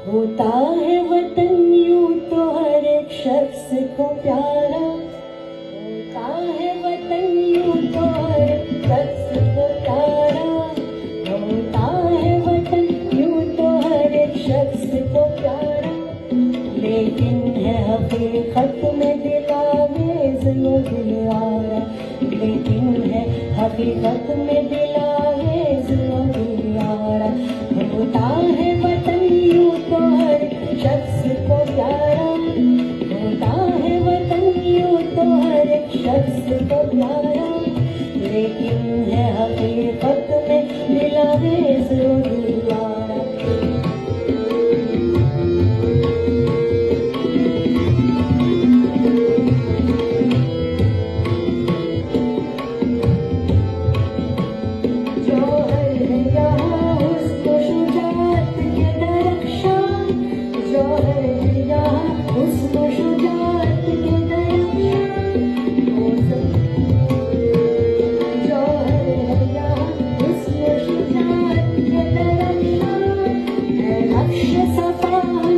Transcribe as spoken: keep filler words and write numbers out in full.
होता है वतन यूं तो हर एक शख्स को प्यारा, होता है वतन यूं तो हर एक शख्स को प्यारा, होता है वतन यूं तो हर एक शख्स को प्यारा। लेकिन है हकीकत में दिलावेज़ वो दिलवारा, लेकिन है हकीकत में दिलावेज़ वो दिलवारा। होता है वतन यूं तो हर शख्स को प्यारा, होता है वतन यूं तो हर एक शख्स को प्यारा। लेकिन है हकीकत में दिलावेज़ वो दिलवारा। Safar